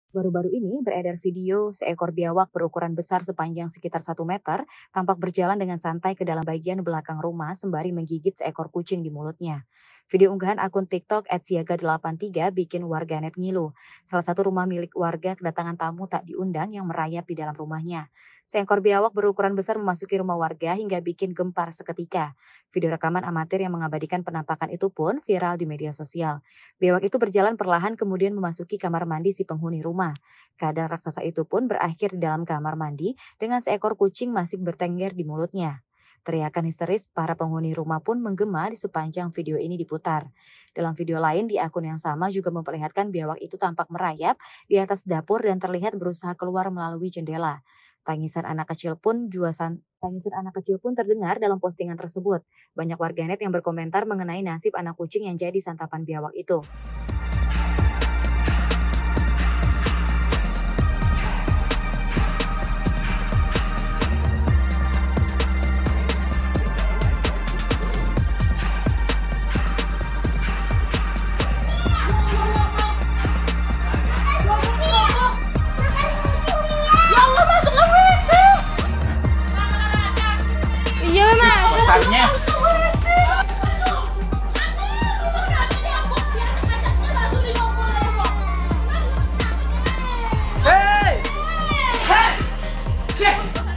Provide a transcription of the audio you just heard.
Baru-baru ini beredar video seekor biawak berukuran besar sepanjang sekitar 1 meter tampak berjalan dengan santai ke dalam bagian belakang rumah sembari menggigit seekor kucing di mulutnya. Video unggahan akun TikTok @siaga83 bikin warganet ngilu. Salah satu rumah milik warga kedatangan tamu tak diundang yang merayap di dalam rumahnya. Seekor biawak berukuran besar memasuki rumah warga hingga bikin gempar seketika. Video rekaman amatir yang mengabadikan penampakan itu pun viral di media sosial. Biawak itu berjalan perlahan kemudian memasuki kamar mandi si penghuni rumah. Keadaan raksasa itu pun berakhir di dalam kamar mandi dengan seekor kucing masih bertengger di mulutnya. Teriakan histeris para penghuni rumah pun menggema di sepanjang video ini diputar. Dalam video lain di akun yang sama juga memperlihatkan biawak itu tampak merayap di atas dapur dan terlihat berusaha keluar melalui jendela. Tangisan anak kecil pun terdengar dalam postingan tersebut. Banyak warganet yang berkomentar mengenai nasib anak kucing yang jadi santapan biawak itu. Iya mas. Besarnya. Hei! Hei! Cek!